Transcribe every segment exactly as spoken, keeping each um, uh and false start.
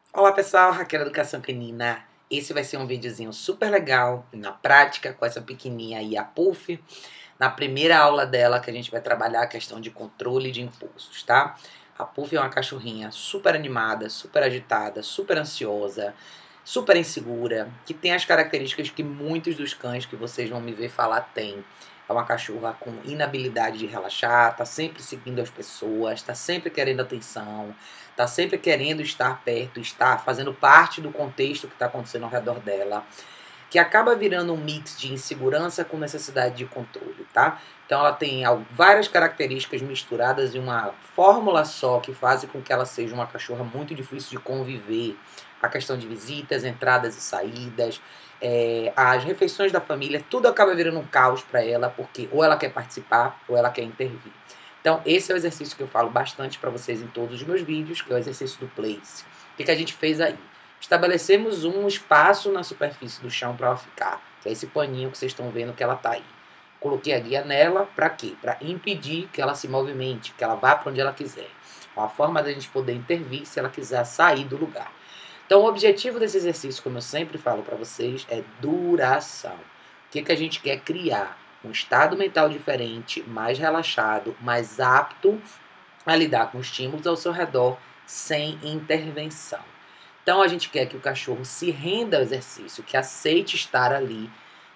Olá pessoal, Raquel Educação Canina. Esse vai ser um videozinho super legal, na prática, com essa pequenininha aí, a Puff. Na primeira aula dela, que a gente vai trabalhar a questão de controle de impulsos, tá? A Puff é uma cachorrinha super animada, super agitada, super ansiosa, super insegura, que tem as características que muitos dos cães que vocês vão me ver falar têm. É uma cachorra com inabilidade de relaxar, tá sempre seguindo as pessoas, tá sempre querendo atenção, tá sempre querendo estar perto, estar fazendo parte do contexto que está acontecendo ao redor dela, que acaba virando um mix de insegurança com necessidade de controle, tá? Então ela tem várias características misturadas em uma fórmula só que fazem com que ela seja uma cachorra muito difícil de conviver. A questão de visitas, entradas e saídas, é, as refeições da família, tudo acaba virando um caos para ela, porque ou ela quer participar ou ela quer intervir. Então, esse é o exercício que eu falo bastante para vocês em todos os meus vídeos, que é o exercício do place. O que, que a gente fez aí? Estabelecemos um espaço na superfície do chão para ela ficar, que é esse paninho que vocês estão vendo que ela está aí. Coloquei a guia nela, para quê? Para impedir que ela se movimente, que ela vá para onde ela quiser. É uma forma da gente poder intervir se ela quiser sair do lugar. Então, o objetivo desse exercício, como eu sempre falo para vocês, é duração. O que, que a gente quer criar? Um estado mental diferente, mais relaxado, mais apto a lidar com estímulos ao seu redor sem intervenção. Então a gente quer que o cachorro se renda ao exercício, que aceite estar ali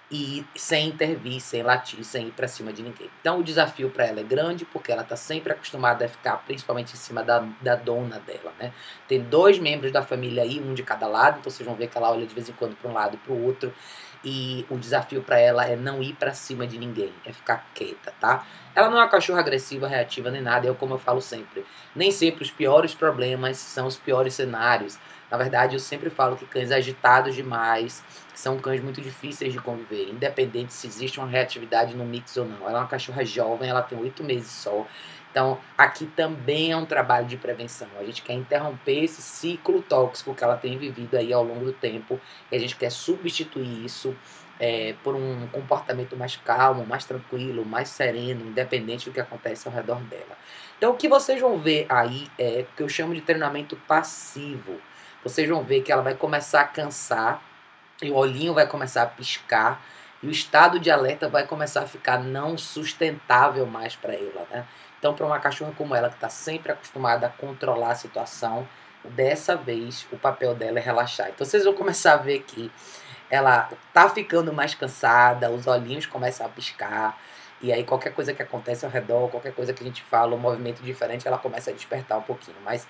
e sem intervir, sem latir, sem ir para cima de ninguém. Então o desafio para ela é grande, porque ela está sempre acostumada a ficar principalmente em cima da, da dona dela, né? Tem dois membros da família aí, um de cada lado, então vocês vão ver que ela olha de vez em quando para um lado e para o outro. E o desafio para ela é não ir para cima de ninguém, é ficar quieta, tá? Ela não é uma cachorra agressiva, reativa nem nada, é como eu falo sempre. Nem sempre os piores problemas são os piores cenários. Na verdade, eu sempre falo que cães agitados demais são cães muito difíceis de conviver, independente se existe uma reatividade no mix ou não. Ela é uma cachorra jovem, ela tem oito meses só. Então, aqui também é um trabalho de prevenção. A gente quer interromper esse ciclo tóxico que ela tem vivido aí ao longo do tempo e a gente quer substituir isso é, por um comportamento mais calmo, mais tranquilo, mais sereno, independente do que acontece ao redor dela. Então, o que vocês vão ver aí é o que eu chamo de treinamento passivo. Vocês vão ver que ela vai começar a cansar e o olhinho vai começar a piscar e o estado de alerta vai começar a ficar não sustentável mais para ela, né? Então, para uma cachorra como ela, que está sempre acostumada a controlar a situação, dessa vez o papel dela é relaxar. Então, vocês vão começar a ver que ela tá ficando mais cansada, os olhinhos começam a piscar, e aí qualquer coisa que acontece ao redor, qualquer coisa que a gente fala, um movimento diferente, ela começa a despertar um pouquinho. Mas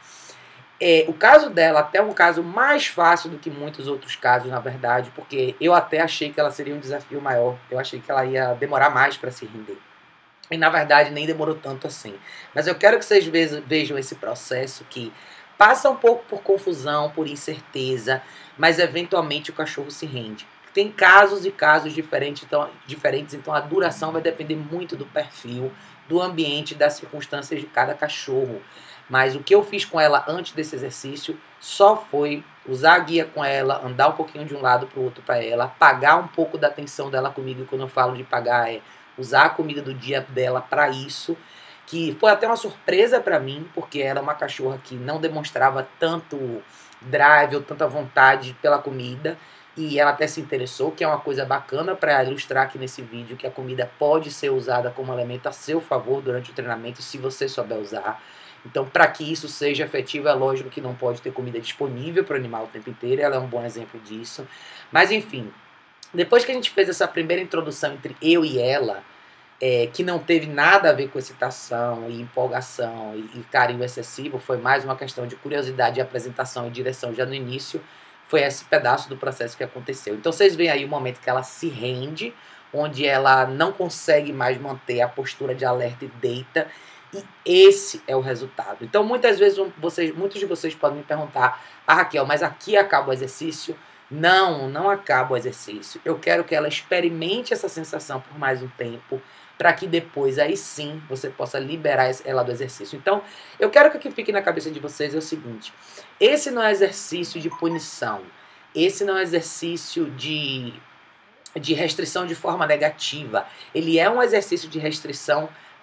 é, o caso dela até é um caso mais fácil do que muitos outros casos, na verdade, porque eu até achei que ela seria um desafio maior. Eu achei que ela ia demorar mais para se render. E na verdade nem demorou tanto assim. Mas eu quero que vocês vejam esse processo que passa um pouco por confusão, por incerteza, mas eventualmente o cachorro se rende. Tem casos e casos diferentes, então, diferentes, então a duração vai depender muito do perfil, do ambiente, das circunstâncias de cada cachorro. Mas o que eu fiz com ela antes desse exercício só foi usar a guia com ela, andar um pouquinho de um lado para o outro para ela, pagar um pouco da atenção dela comigo, e quando eu falo de pagar é usar a comida do dia dela para isso, que foi até uma surpresa para mim, porque era uma cachorra que não demonstrava tanto drive ou tanta vontade pela comida, e ela até se interessou, que é uma coisa bacana para ilustrar aqui nesse vídeo, que a comida pode ser usada como elemento a seu favor durante o treinamento, se você souber usar. Então, para que isso seja efetivo, é lógico que não pode ter comida disponível para o animal o tempo inteiro, ela é um bom exemplo disso. Mas, enfim, depois que a gente fez essa primeira introdução entre eu e ela, é, que não teve nada a ver com excitação e empolgação e, e carinho excessivo, foi mais uma questão de curiosidade, apresentação e direção já no início, foi esse pedaço do processo que aconteceu. Então vocês veem aí o momento que ela se rende, onde ela não consegue mais manter a postura de alerta e deita, e esse é o resultado. Então muitas vezes vocês, muitos de vocês podem me perguntar: ah, Raquel, mas aqui acaba o exercício? Não, não acaba o exercício. Eu quero que ela experimente essa sensação por mais um tempo, para que depois, aí sim, você possa liberar ela do exercício. Então, eu quero que o que fique na cabeça de vocês é o seguinte: esse não é exercício de punição, esse não é exercício de, de restrição de forma negativa, ele é um exercício de restrição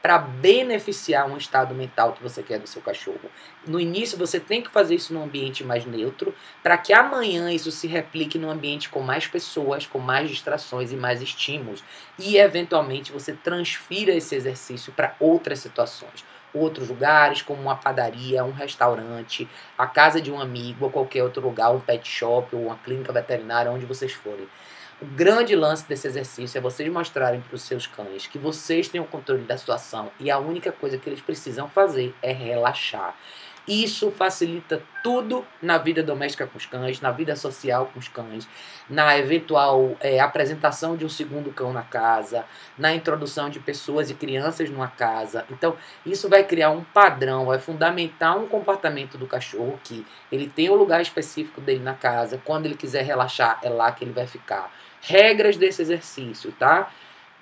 para beneficiar um estado mental que você quer do seu cachorro. No início você tem que fazer isso num ambiente mais neutro, para que amanhã isso se replique num ambiente com mais pessoas, com mais distrações e mais estímulos. E eventualmente você transfira esse exercício para outras situações. Outros lugares, como uma padaria, um restaurante, a casa de um amigo, ou qualquer outro lugar, um pet shop ou uma clínica veterinária, onde vocês forem. O grande lance desse exercício é vocês mostrarem para os seus cães que vocês têm o controle da situação e a única coisa que eles precisam fazer é relaxar. Isso facilita tudo na vida doméstica com os cães, na vida social com os cães, na eventual é, apresentação de um segundo cão na casa, na introdução de pessoas e crianças numa casa. Então, isso vai criar um padrão, vai fundamentar um comportamento do cachorro que ele tem um lugar específico dele na casa, quando ele quiser relaxar, é lá que ele vai ficar. Regras desse exercício, tá?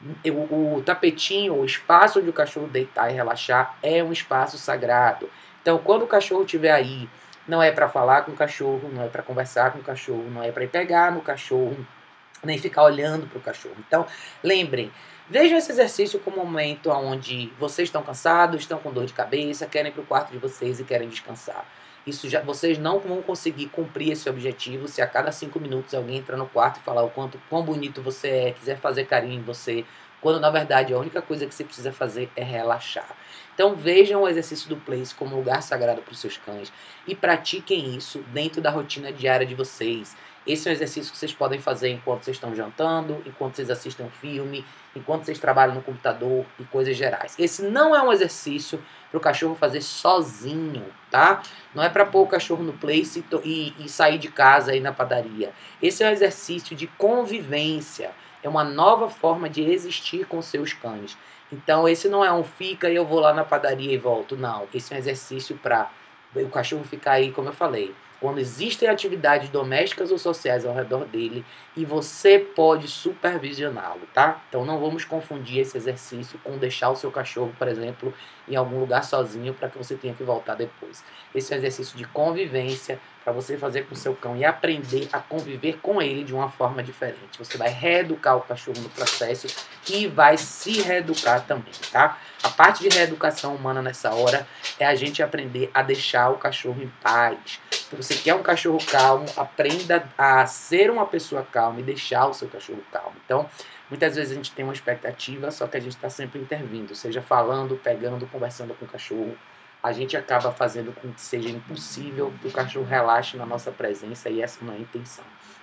O, o tapetinho, o espaço onde o cachorro deitar e relaxar é um espaço sagrado. Então, quando o cachorro estiver aí, não é para falar com o cachorro, não é para conversar com o cachorro, não é para ir pegar no cachorro, nem ficar olhando para o cachorro. Então, lembrem, vejam esse exercício como um momento onde vocês estão cansados, estão com dor de cabeça, querem ir para o quarto de vocês e querem descansar. Isso já, vocês não vão conseguir cumprir esse objetivo se a cada cinco minutos alguém entra no quarto e falar o quanto quão bonito você é, quiser fazer carinho em você, quando na verdade a única coisa que você precisa fazer é relaxar. Então vejam o exercício do Place como lugar sagrado para os seus cães e pratiquem isso dentro da rotina diária de vocês. Esse é um exercício que vocês podem fazer enquanto vocês estão jantando, enquanto vocês assistem um filme, enquanto vocês trabalham no computador e coisas gerais. Esse não é um exercício para o cachorro fazer sozinho, tá? Não é para pôr o cachorro no place e, e sair de casa e ir na padaria. Esse é um exercício de convivência. É uma nova forma de existir com seus cães. Então, esse não é um fica e eu vou lá na padaria e volto. Não, esse é um exercício para o cachorro ficar aí, como eu falei, quando existem atividades domésticas ou sociais ao redor dele e você pode supervisioná-lo, tá? Então não vamos confundir esse exercício com deixar o seu cachorro, por exemplo, em algum lugar sozinho para que você tenha que voltar depois. Esse é um exercício de convivência para você fazer com o seu cão e aprender a conviver com ele de uma forma diferente. Você vai reeducar o cachorro no processo e vai se reeducar também, tá? A parte de reeducação humana nessa hora é a gente aprender a deixar o cachorro em paz. Se você quer um cachorro calmo, aprenda a ser uma pessoa calma e deixar o seu cachorro calmo. Então, muitas vezes a gente tem uma expectativa, só que a gente está sempre intervindo, seja falando, pegando, conversando com o cachorro. A gente acaba fazendo com que seja impossível que o cachorro relaxe na nossa presença e essa não é a intenção,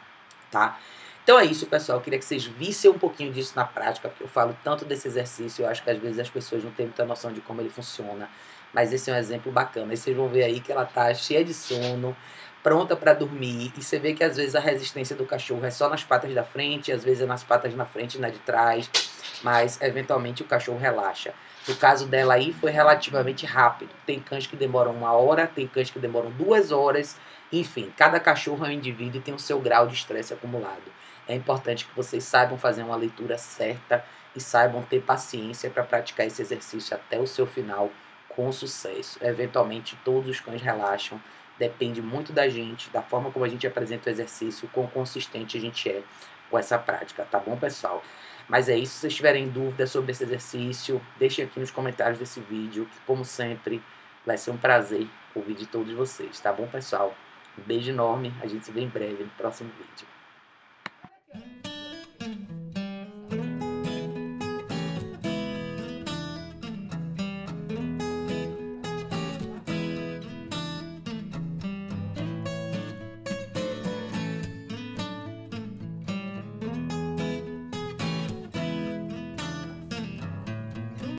tá? Então é isso, pessoal. Eu queria que vocês vissem um pouquinho disso na prática, porque eu falo tanto desse exercício, eu acho que às vezes as pessoas não têm muita noção de como ele funciona, mas esse é um exemplo bacana. E vocês vão ver aí que ela tá cheia de sono, pronta para dormir, e você vê que às vezes a resistência do cachorro é só nas patas da frente, às vezes é nas patas na frente e na de trás, mas eventualmente o cachorro relaxa. No caso dela aí foi relativamente rápido. Tem cães que demoram uma hora, tem cães que demoram duas horas, enfim, cada cachorro é um indivíduo e tem o seu grau de estresse acumulado. É importante que vocês saibam fazer uma leitura certa e saibam ter paciência para praticar esse exercício até o seu final com sucesso. Eventualmente todos os cães relaxam, depende muito da gente, da forma como a gente apresenta o exercício, quão consistente a gente é com essa prática, tá bom, pessoal? Mas é isso, se vocês tiverem dúvidas sobre esse exercício, deixem aqui nos comentários desse vídeo, que como sempre, vai ser um prazer ouvir de todos vocês, tá bom, pessoal? Um beijo enorme, a gente se vê em breve no próximo vídeo.